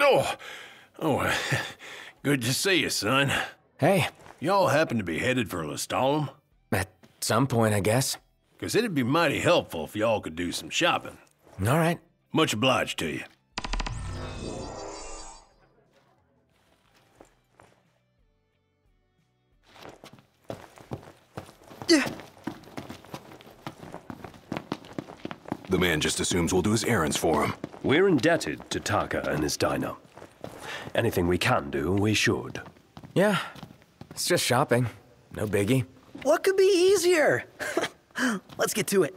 Oh, oh, good to see you, son. Hey, Y'all happen to be headed for Lestalem? at some point, I guess. Because it'd be mighty helpful if y'all could do some shopping. All right. Much obliged to you. The man just assumes we'll do his errands for him. We're indebted to Taka and his diner. Anything we can do, we should. Yeah, it's just shopping. No biggie. What could be easier? Let's get to it.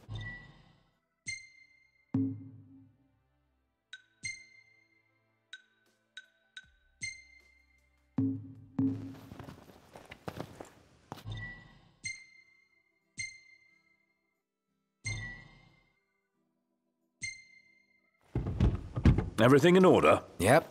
Everything in order? Yep.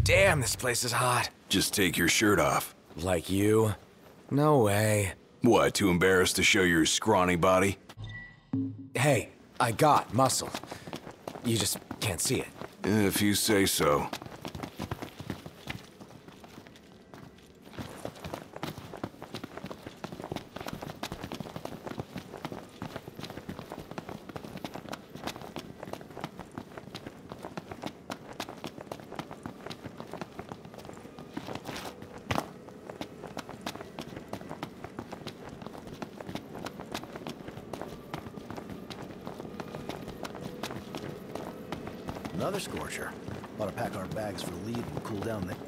Damn, this place is hot. Just take your shirt off. Like you? No way. What, too embarrassed to show your scrawny body? Hey, I got muscle. You just can't see it. If you say so. Another scorcher. Ought to pack our bags for leave and cool down there.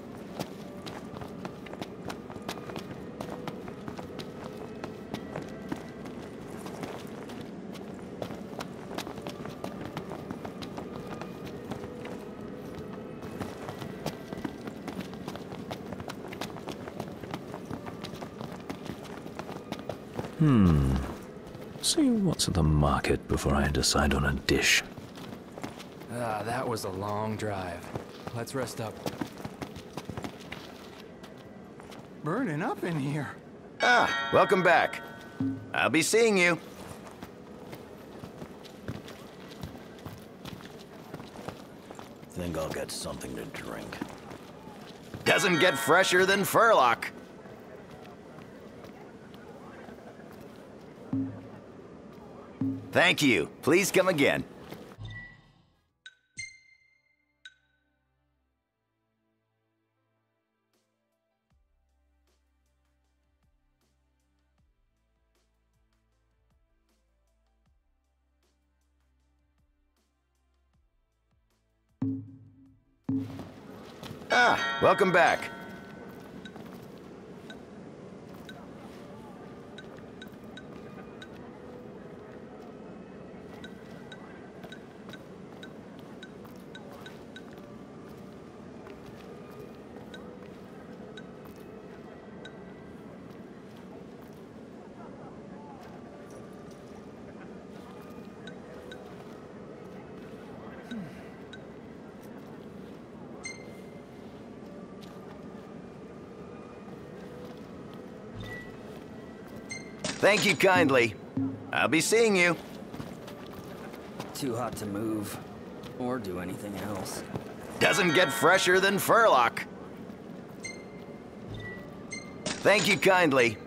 See what's at the market before I decide on a dish. Ah, that was a long drive. Let's rest up. Burning up in here. Ah, welcome back. I'll be seeing you. Think I'll get something to drink. Doesn't get fresher than Furlock. Thank you. Please come again. Ah, welcome back. Thank you kindly. I'll be seeing you. Too hot to move or do anything else. Doesn't get fresher than Furlock. Thank you kindly.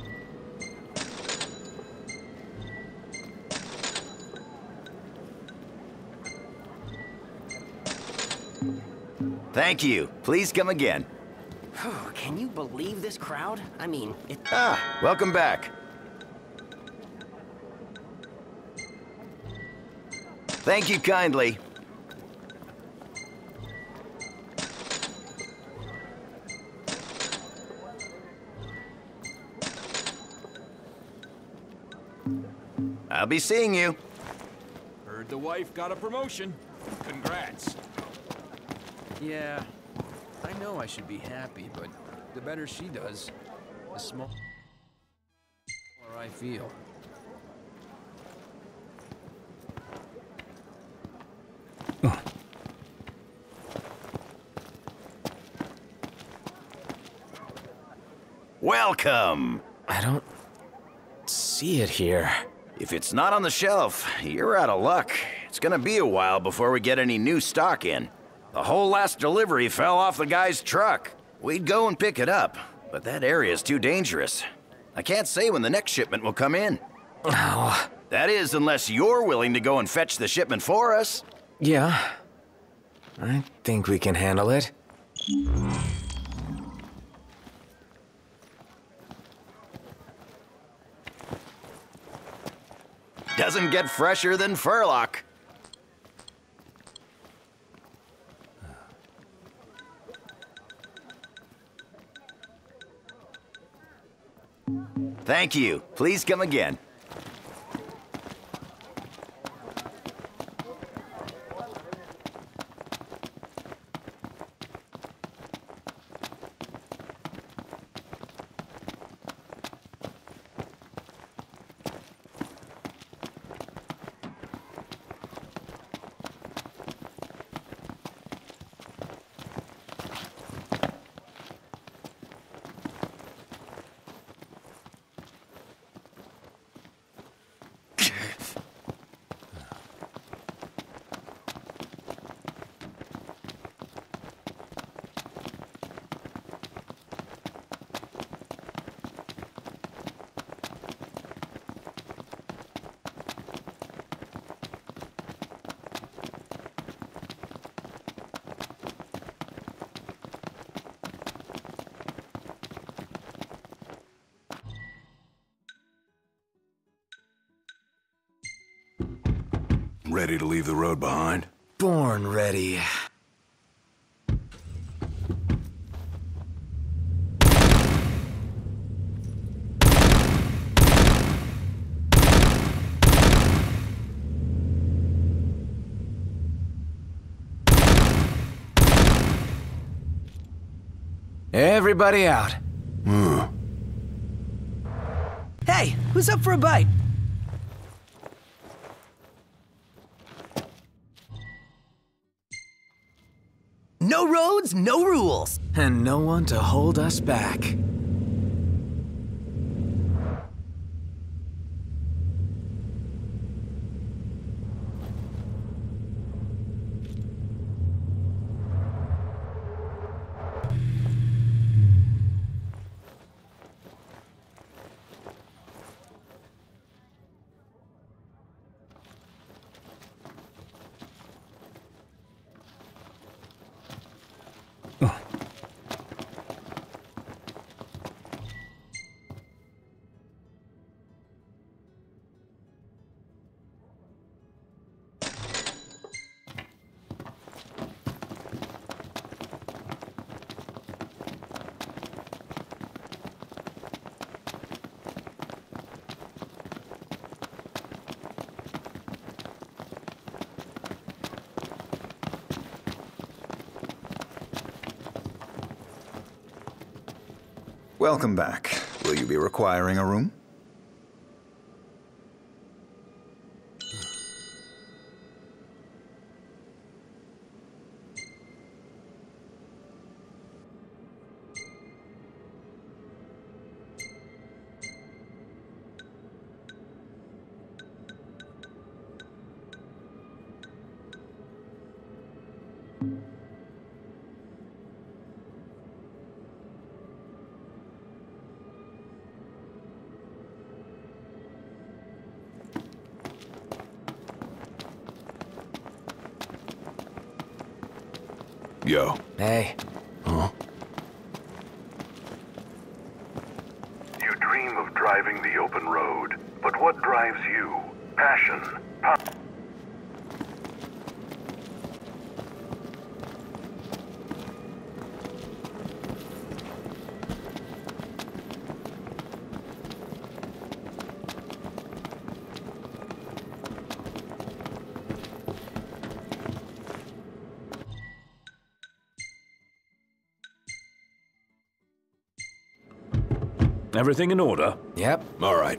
Thank you. Please come again. Can you believe this crowd? I mean, it... Ah, welcome back. Thank you kindly. I'll be seeing you. Heard the wife got a promotion. Congrats. Yeah, I know I should be happy, but the better she does, the smaller I feel. Welcome. I don't see it here. If it's not on the shelf, you're out of luck. It's gonna be a while before we get any new stock in. The whole last delivery fell off the guy's truck. We'd go and pick it up, but that area's too dangerous. I can't say when the next shipment will come in. Oh. That is, unless you're willing to go and fetch the shipment for us. Yeah. I think we can handle it. Doesn't get fresher than Furlock. Thank you. Please come again. Ready to leave the road behind? Born ready. Everybody out. Hey, who's up for a bite? No roads, no rules. And no one to hold us back. Welcome back. Will you be requiring a room? Yo. Hey. Huh? You dream of driving the open road, but what drives you? Passion. Everything in order? Yep. All right.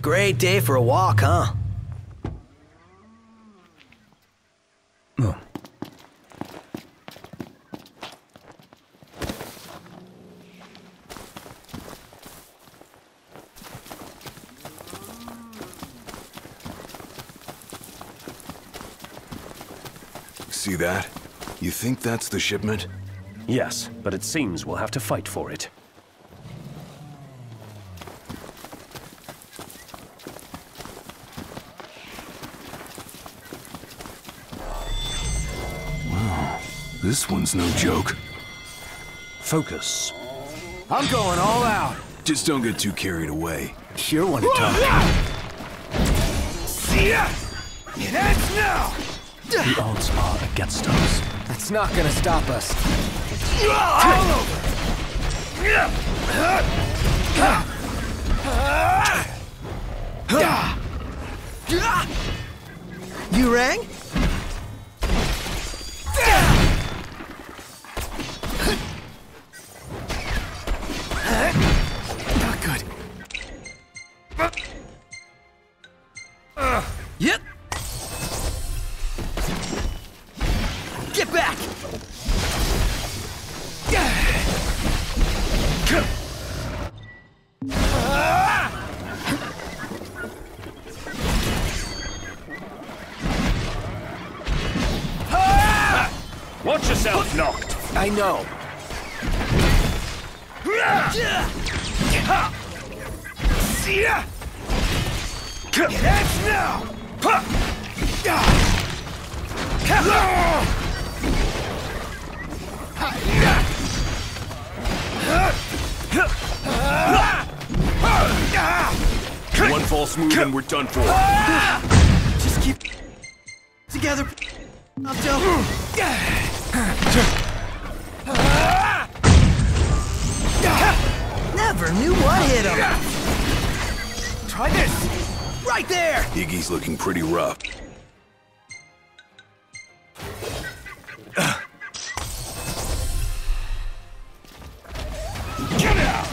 Great day for a walk, huh? Oh. See that? You think that's the shipment? Yes, but it seems we'll have to fight for it. Wow, this one's no joke. Focus. I'm going all out. Just don't get too carried away. You're one to talk. See ya! It ends now! The odds are against us. That's not gonna stop us. All over! You rang? Not good. Yep. Get back! Watch yourself, Knocked! I know. See ya! It ends now! One false move and we're done for. Just keep together. I'll tell. Never knew what hit him. Try this. Right there. Iggy's looking pretty rough. Get out.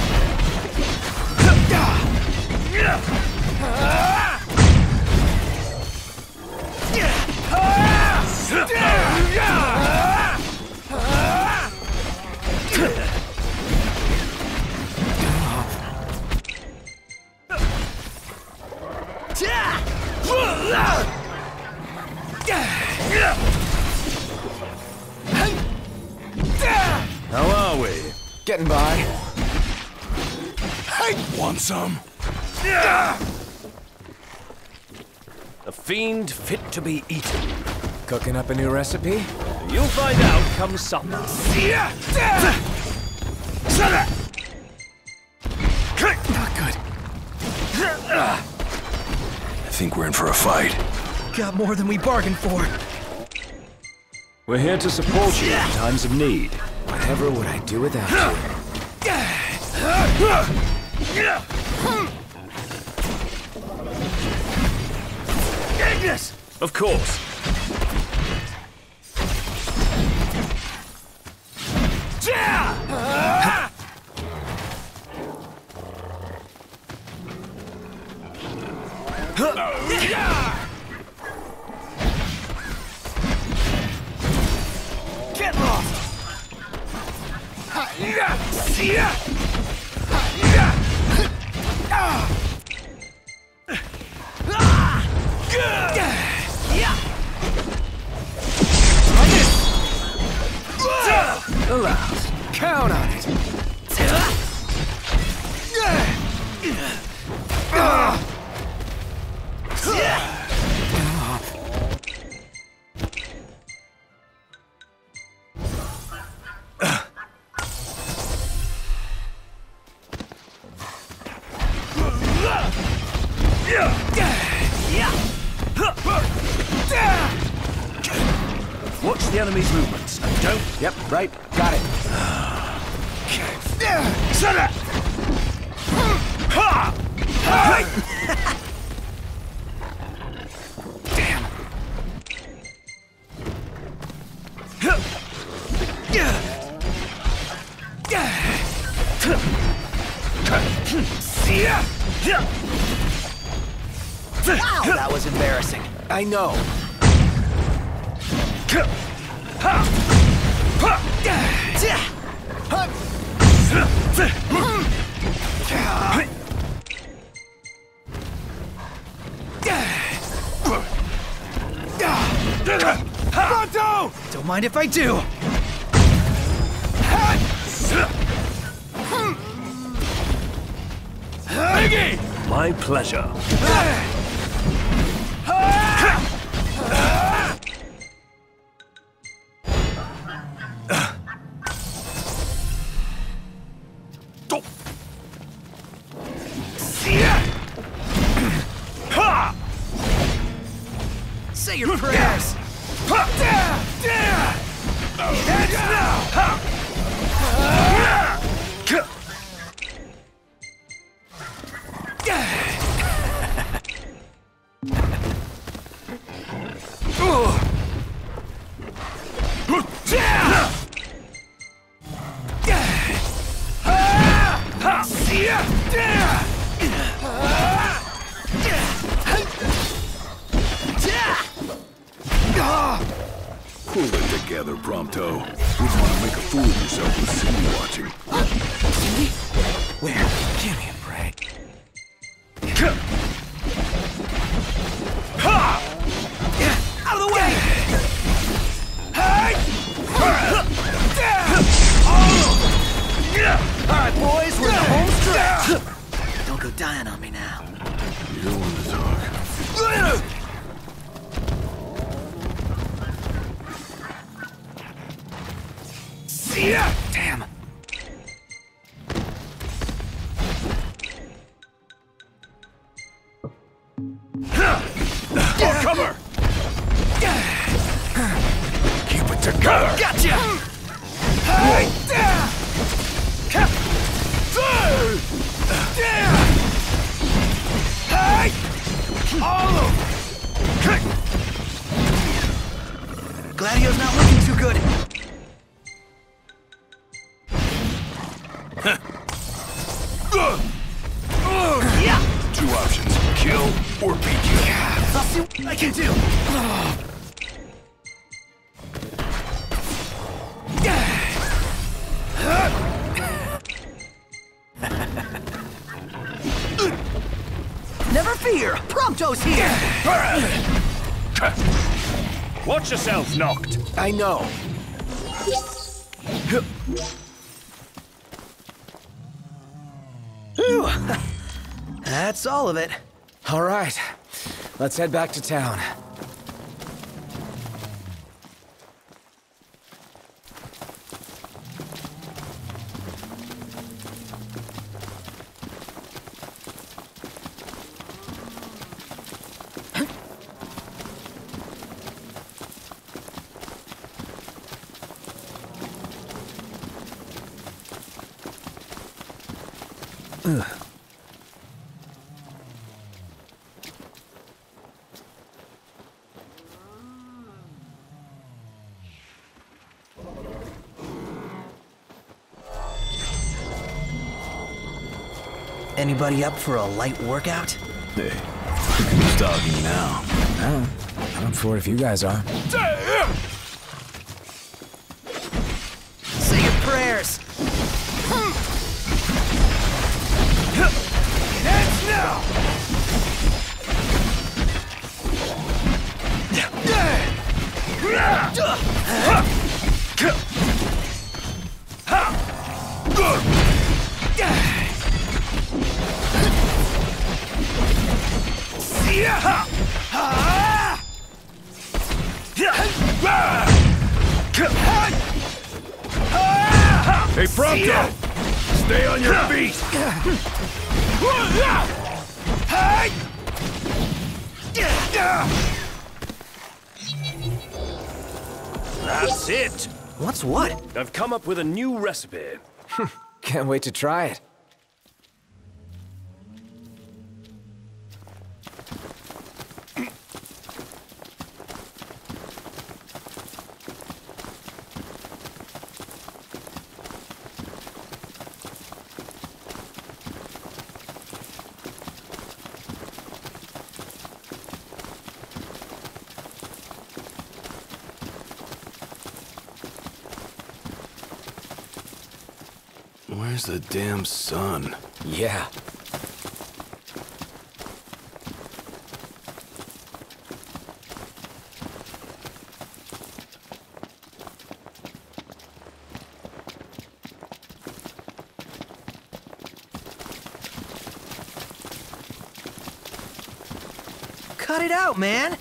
How are we? Getting by. Want some? A fiend fit to be eaten. Cooking up a new recipe? You'll find out come supper. Not good. I think we're in for a fight. Got more than we bargained for. We're here to support you in times of need. Whatever would I do without you? Ignis! Of course. Get lost! See ya! Arouse. Count on it. Watch the enemy's movements and don't. Yep, right. Got it. Shut up! Damn. Wow, that was embarrassing. I know. Pronto! Don't mind if I do. My pleasure. Say your prayers. Pull it together, Prompto. Wouldn't want to make a fool of yourself with Cindy watching. Cindy? Where? Give me a break. Out of the way! Alright, boys, we're in the home stretch. Don't go dying on me now. You don't want to talk. Damn. Cover! Keep it together! Gotcha! Gladio's not looking too good. Two options, kill or beat you. I'll see what I can do. Never fear, Prompto's here. Watch yourself, Knocked. I know. Whew. That's all of it. All right. Let's head back to town. Anybody up for a light workout? Hey, who's talking now? I'm up for it if you guys are. Say your prayers. Heads now. Hey, Prompto! Stay on your feet! That's it. What's what? I've come up with a new recipe. Can't wait to try it. Where's the damn sun? Yeah. Cut it out, man!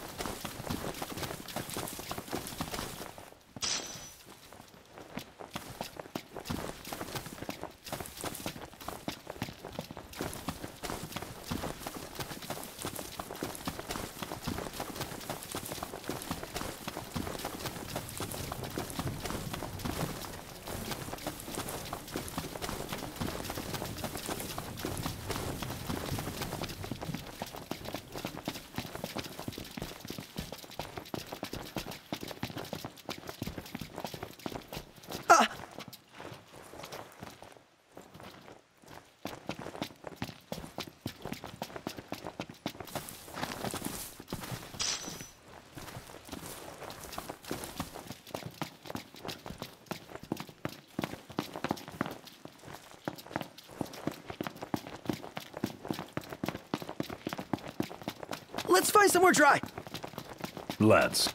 Let's find somewhere dry. Lads.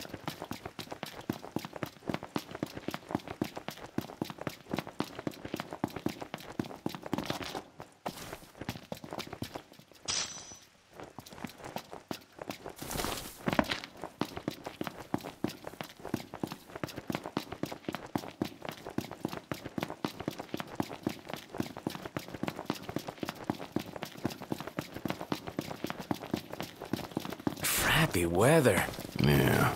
Happy weather. Yeah.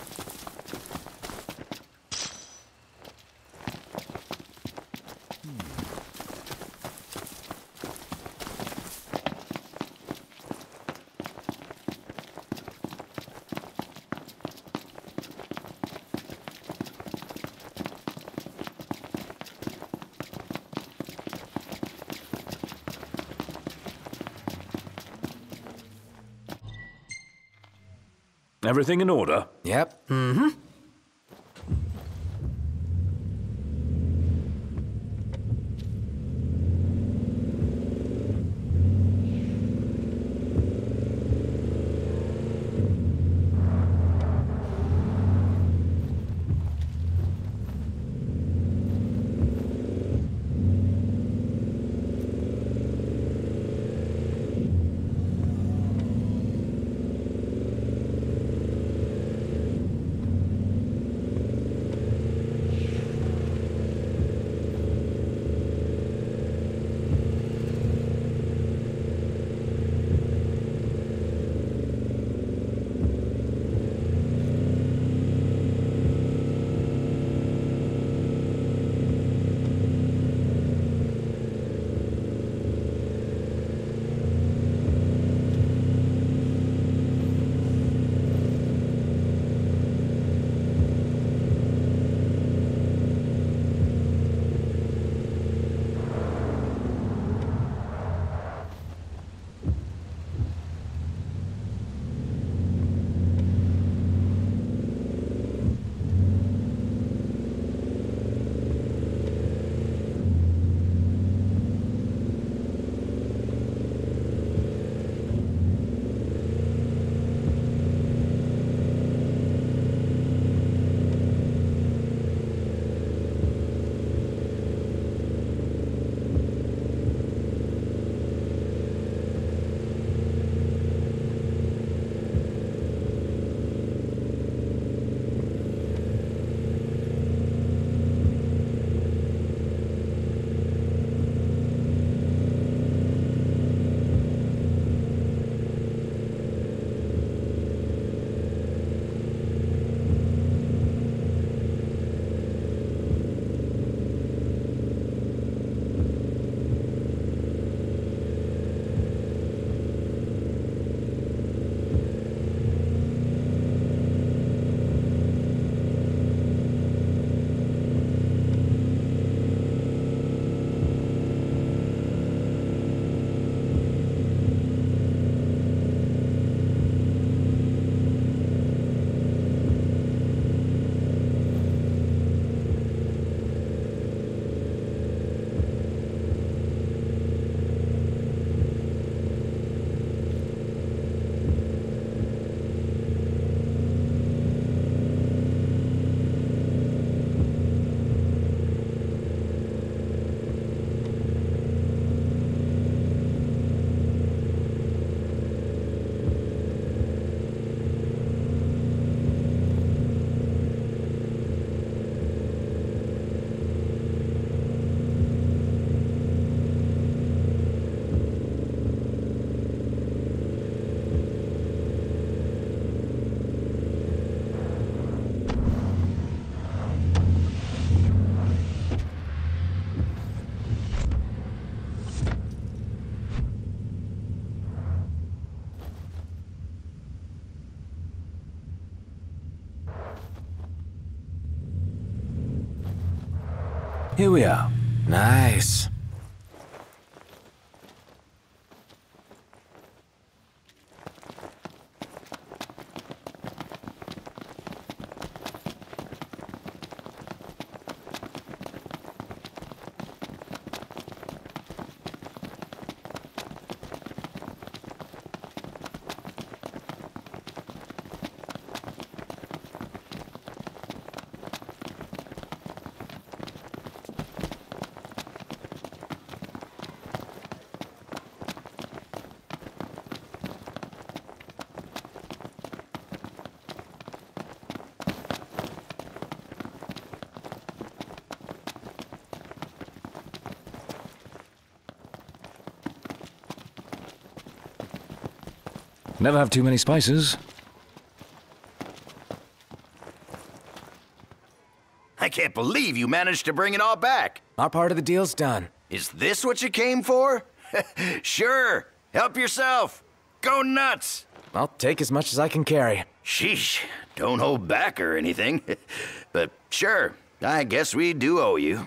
Everything in order? Yep. Mm-hmm. Here we are. Nice. Never have too many spices. I can't believe you managed to bring it all back. Our part of the deal's done. Is this what you came for? Sure. Help yourself. Go nuts. I'll take as much as I can carry. Sheesh. Don't hold back or anything. But sure, I guess we do owe you.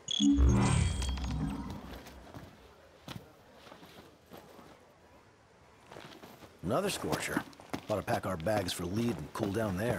Another scorcher. Ought to pack our bags for lead and cool down there.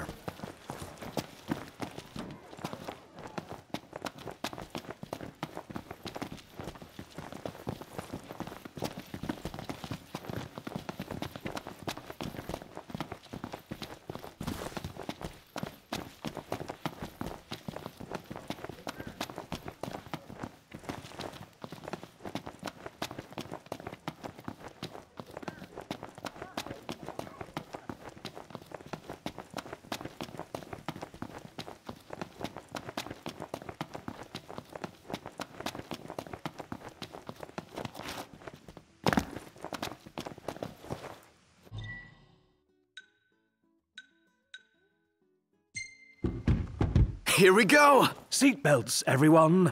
Here we go! Seatbelts, everyone!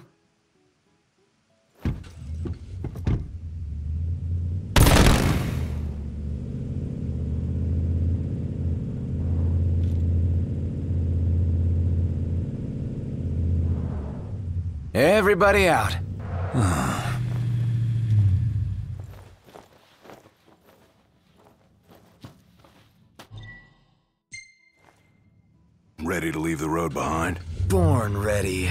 Everybody out. Ready to leave the road behind? Born ready.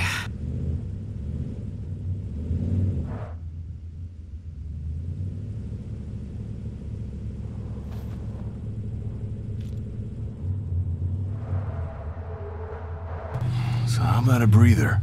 So how about a breather?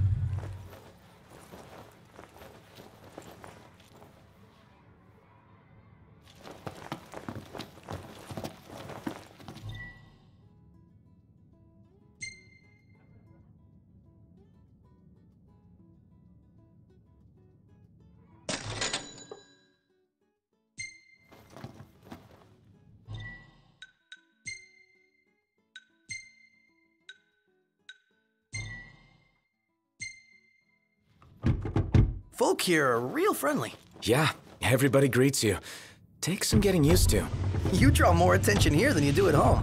Folk here are real friendly. Yeah, everybody greets you. Takes some getting used to. You draw more attention here than you do at home.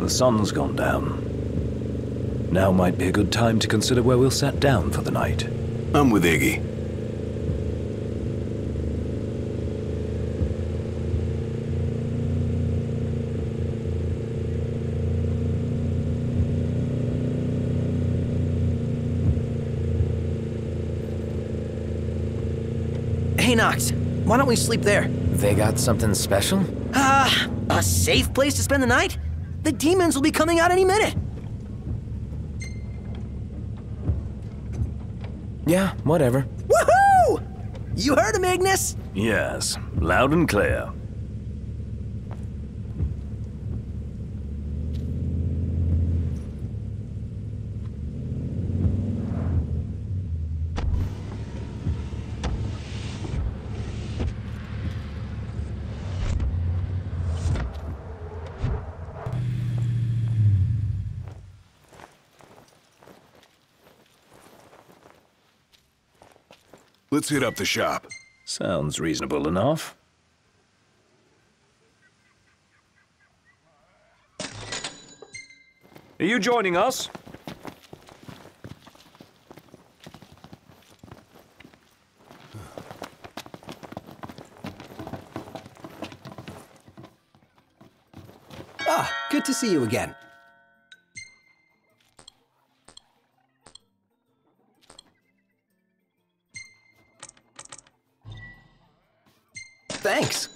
The sun's gone down. Now might be a good time to consider where we'll set down for the night. I'm with Iggy. Hey, Nox, why don't we sleep there? They got something special? A safe place to spend the night? The demons will be coming out any minute. Yeah, whatever. Woohoo! You heard him, Ignis? Yes, loud and clear. Let's hit up the shop. Sounds reasonable enough. Are you joining us? Ah, good to see you again. Thanks.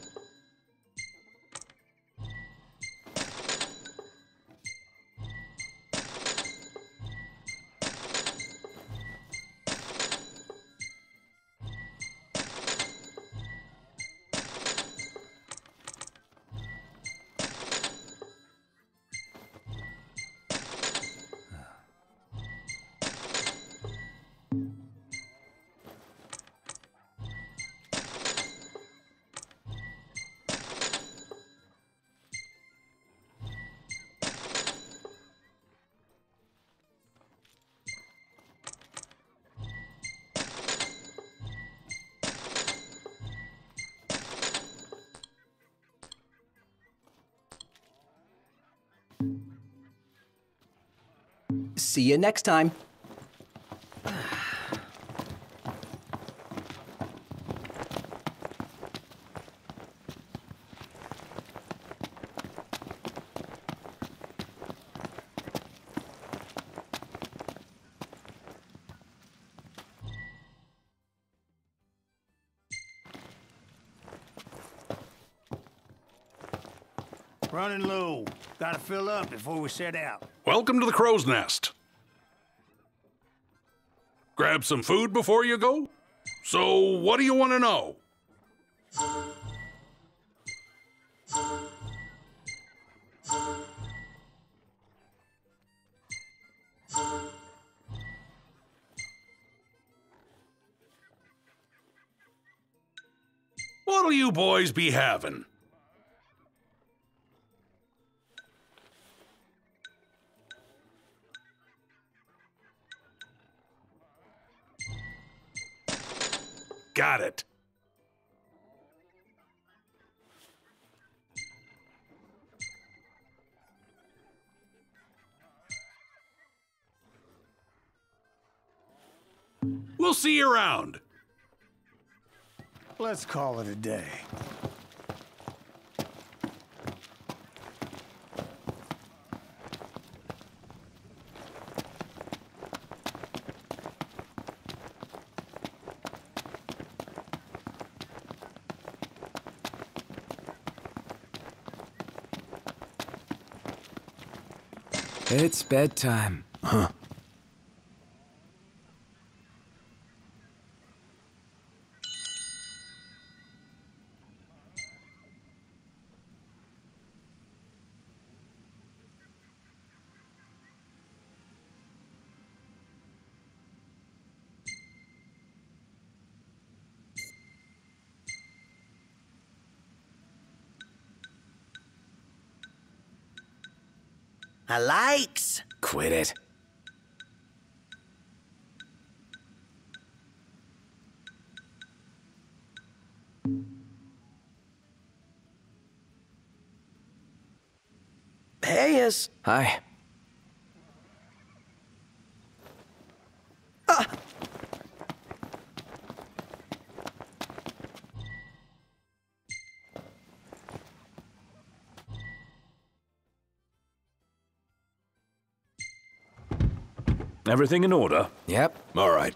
See you next time. Running low. Gotta fill up before we set out. Welcome to the Crow's Nest. Grab some food before you go? So, what do you want to know? What'll you boys be having? Got it. We'll see you around. Let's call it a day. It's bedtime. Huh. I likes. Quit it. Hey, Is. Hi. Everything in order? Yep. All right.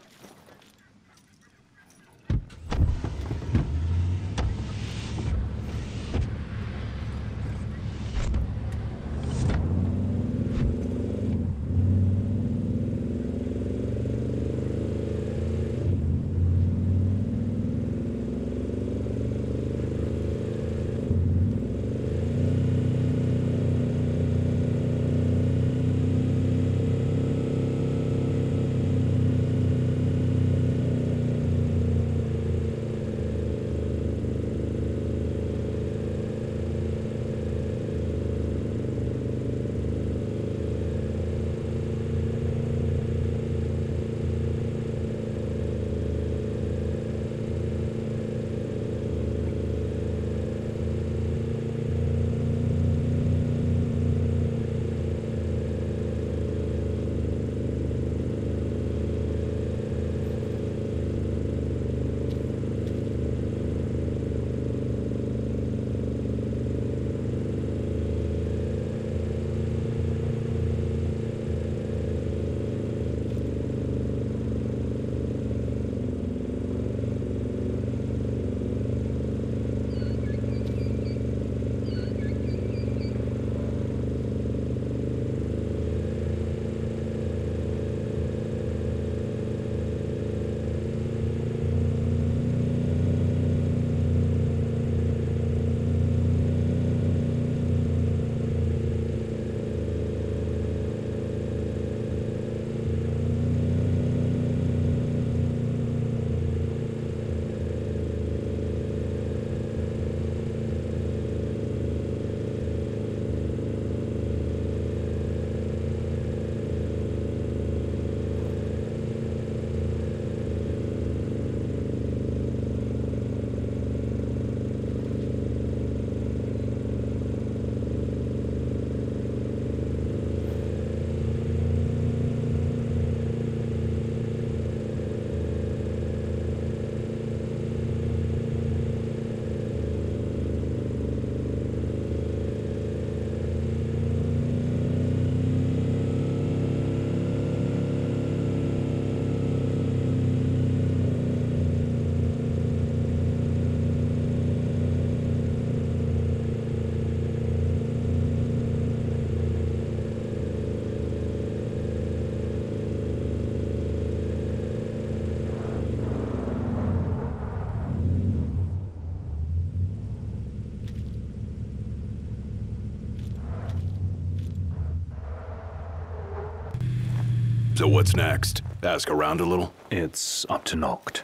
So what's next? Ask around a little? It's up to Noct.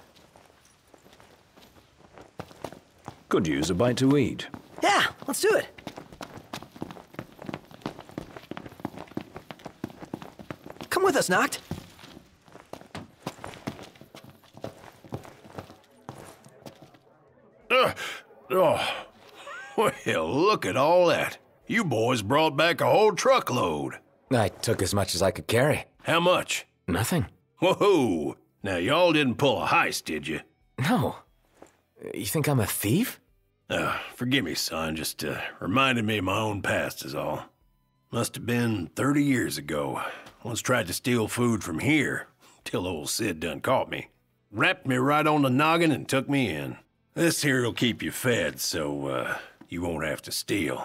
Could use a bite to eat. Yeah, let's do it. Come with us, Noct. Well, look at all that. You boys brought back a whole truckload. I took as much as I could carry. How much? Nothing. Whoa! Now, y'all didn't pull a heist, did you? No. You think I'm a thief? Forgive me, son. Just reminded me of my own past is all. Must have been 30 years ago. Once tried to steal food from here, till old Sid done caught me. Wrapped me right on the noggin and took me in. This here'll keep you fed, so, you won't have to steal.